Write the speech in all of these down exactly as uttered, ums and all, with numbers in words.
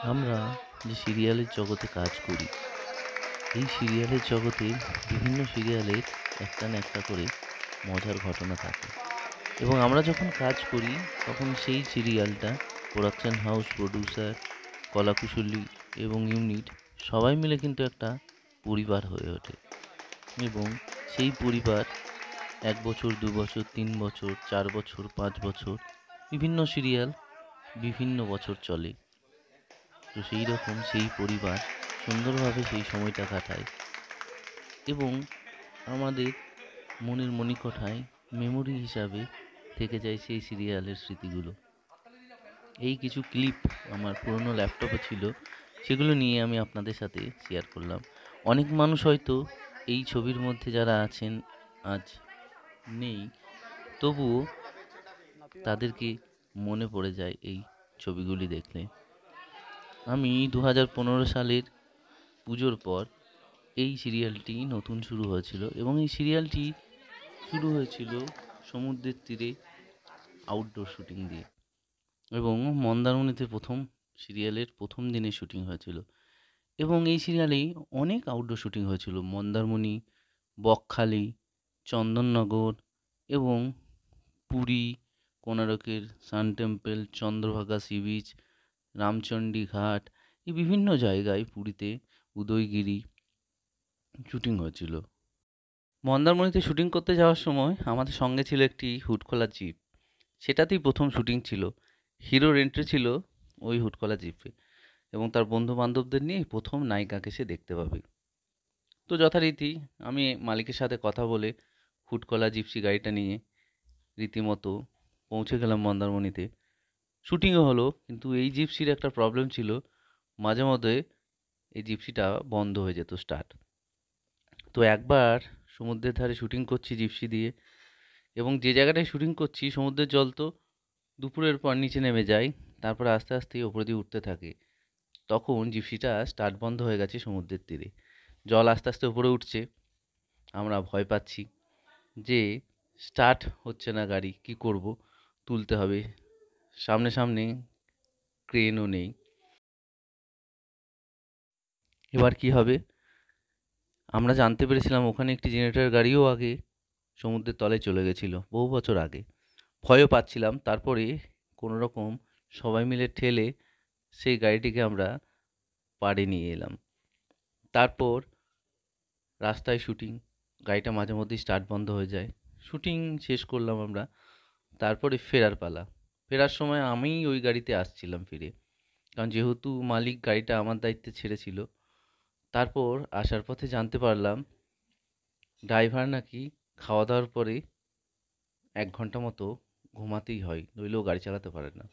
আমরা যে সিরিয়ালের জগতে কাজ করি, এই সিরিয়ালের জগতে বিভিন্ন সিরিয়ালের একটা না একটা করে মজার ঘটনা থাকে এবং আমরা যখন কাজ করি তখন সেই সিরিয়ালটা প্রোডাকশন হাউস, প্রডিউসার, কলাকুশলী এবং ইউনিট সবাই মিলে কিন্তু একটা পরিবার হয়ে ওঠে এবং সেই পরিবার এক বছর, দু বছর, তিন বছর, চার বছর, পাঁচ বছর বিভিন্ন সিরিয়াল বিভিন্ন বছর চলে। তো সেই রকম সেই পরিবার সুন্দরভাবে সেই সময়টা কাটায় এবং আমাদের মনের মণিকোঠায় মেমোরি হিসাবে থেকে যায় সেই সিরিয়ালের স্মৃতিগুলো। এই কিছু ক্লিপ আমার পুরনো ল্যাপটপে ছিল, সেগুলো নিয়ে আমি আপনাদের সাথে শেয়ার করলাম। অনেক মানুষ হয়তো এই ছবির মধ্যে যারা আছেন আজ নেই, তবুও তাদেরকে মনে পড়ে যায় এই ছবিগুলি দেখলে। আমি দু হাজার পনেরো সালের পুজোর পর এই সিরিয়ালটি নতুন শুরু হয়েছিল এবং এই সিরিয়ালটি শুরু হয়েছিল সমুদ্রের তীরে আউটডোর শুটিং দিয়ে এবং মন্দারমণিতে প্রথম সিরিয়ালের প্রথম দিনে শুটিং হয়েছিল এবং এই সিরিয়ালেই অনেক আউটডোর শুটিং হয়েছিল। মন্দারমণি, বকখালি, চন্দননগর এবং পুরী, কোণারকের sun temple, Chandrabhaga sea beach, Ramchandi Ghat, এই বিভিন্ন জায়গায়, পুরীতে উদয়গিরি শুটিং হয়েছিল। মন্দারমণিতে শুটিং করতে যাওয়ার সময় আমাদের সঙ্গে ছিল একটি হুডখোলা জিপ। সেটাতেই প্রথম শুটিং ছিল। হিরোর এন্ট্রি ছিল ওই হুডখোলা জিপে এবং তার বন্ধু বান্ধবদের নিয়ে প্রথম নায়িকাকে সে দেখতে পাবে। তো যথারীতি আমি মালিকের সাথে কথা বলে হুডখোলা জিপসি গাড়িটা নিয়ে রীতিমতো পৌঁছে গেলাম মন্দারমণিতে। শুটিংও হলো, কিন্তু এই জিপসির একটা প্রবলেম ছিল, মাঝে মধ্যে এই জিপসিটা বন্ধ হয়ে যেত স্টার্ট। তো একবার সমুদ্রের ধারে শুটিং করছি জিপসি দিয়ে এবং যে জায়গাটায় শুটিং করছি সমুদ্রের জল তো দুপুরের পর নিচে নেমে যায়, তারপরে আস্তে আস্তে ওপর দিয়ে উঠতে থাকে। তখন জিপসিটা স্টার্ট বন্ধ হয়ে গেছে সমুদ্রের তীরে, জল আস্তে আস্তে উপরে উঠছে। আমরা ভয় পাচ্ছি যে স্টার্ট হচ্ছে না গাড়ি, কি করব, তুলতে হবে, সামনে সামনে ক্রেনও নেই, এবার কি হবে। আমরা জানতে পেরেছিলাম ওখানে একটি জেনারেটর গাড়িও আগে সমুদ্রের তলায় চলে গেছিল বহু বছর আগে। ভয়ও পাচ্ছিলাম, তারপরে কোনো রকম সবাই মিলে ঠেলে সেই গাড়িটিকে আমরা পাড়ে নিয়ে এলাম। তারপর রাস্তায় শুটিং, গাড়িটা মাঝে মধ্যেই স্টার্ট বন্ধ হয়ে যায়। শুটিং শেষ করলাম আমরা, তারপরে ফেরার পালা। ফেরার সময় আমিই ওই গাড়িতে আসছিলাম ফিরে, কারণ যেহেতু মালিক গাড়িটা আমার দায়িত্বে ছেড়েছিল। তারপর আসার পথে জানতে পারলাম ড্রাইভার নাকি খাওয়া দাওয়ার পরে এক ঘন্টা মতো ঘুমাতেই হয়, নইলেও গাড়ি চালাতে পারে না।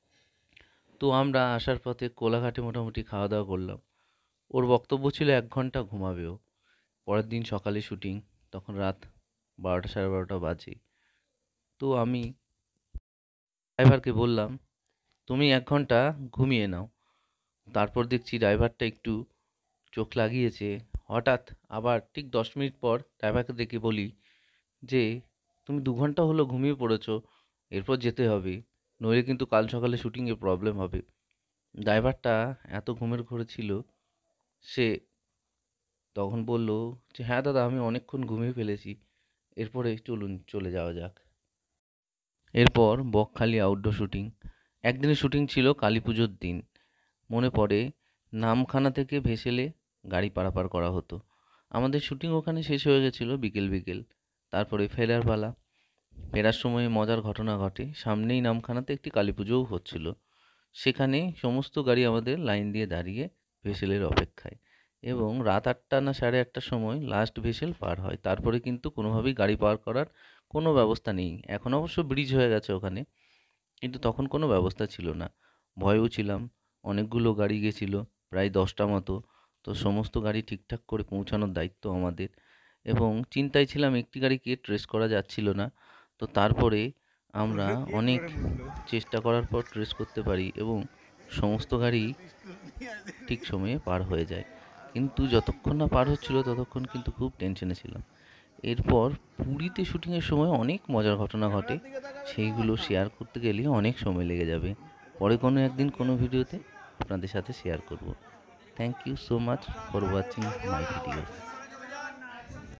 তো আমরা আসার পথে কোলাঘাটে মোটামুটি খাওয়া দাওয়া করলাম। ওর বক্তব্য ছিল এক ঘন্টা ঘুমাবেও। পরের দিন সকালে শুটিং, তখন রাত বারোটা সাড়ে বারোটা বাজে। তো আমি ড্রাইভারকে বললাম, তুমি এক ঘন্টা ঘুমিয়ে নাও। তারপর দেখছি ড্রাইভারটা একটু চোখ লাগিয়েছে। হঠাৎ আবার ঠিক দশ মিনিট পর ড্রাইভারকে ডেকে বলি যে, তুমি দু ঘন্টা হলো ঘুমিয়ে পড়েছো, এরপর যেতে হবে, নইলে কিন্তু কাল সকালে শুটিংয়ে প্রবলেম হবে। ড্রাইভারটা এত ঘুমের ঘোরে ছিল, সে তখন বলল যে, হ্যাঁ দাদা, আমি অনেকক্ষণ ঘুমিয়ে ফেলেছি, এরপরে চলুন চলে যাওয়া যাক। এরপর বকখালি আউটডোর শুটিং। একদিনের শুটিং ছিল কালী পুজোর দিন। মনে পড়ে নামখানা থেকে ভেসেলে গাড়ি পারাপার করা হতো। আমাদের শুটিং ওখানে শেষ হয়ে গেছিল বিকেল বিকেল। তারপরে ফেরার পালা। ফেরার সময় মজার ঘটনা ঘটে, সামনেই নামখানাতে একটি কালী পুজোও হচ্ছিল। সেখানে সমস্ত গাড়ি আমাদের লাইন দিয়ে দাঁড়িয়ে ভেসেলের অপেক্ষায় এবং রাত আটটা না সাড়ে আটটার সময় লাস্ট ভেসেল পার হয়। তারপরে কিন্তু কোনোভাবেই গাড়ি পার করার কোনো ব্যবস্থা নেই। এখন অবশ্য ব্রিজ হয়ে গেছে ওখানে, কিন্তু তখন কোনো ব্যবস্থা ছিল না। ভয়েও ছিলাম, অনেকগুলো গাড়ি গেছিল, প্রায় দশটা মতো। তো সমস্ত গাড়ি ঠিকঠাক করে পৌঁছানোর দায়িত্ব আমাদের এবং চিন্তায় ছিলাম একটি গাড়িকে ট্রেস করা যাচ্ছিল না। তো তারপরে আমরা অনেক চেষ্টা করার পর ট্রেস করতে পারি এবং সমস্ত গাড়ি ঠিক সময়ে পার হয়ে যায়। কিন্তু যতক্ষণ না পার হচ্ছিল ততক্ষণ কিন্তু খুব টেনশনে ছিলাম। এরপর পুরীতে শুটিংয়ের সময় অনেক মজার ঘটনা ঘটে, সেইগুলো শেয়ার করতে গেলে অনেক সময় লেগে যাবে। পরে কোনো একদিন কোনো ভিডিওতে আপনাদের সাথে শেয়ার করব। Thank you so much for watching my videos.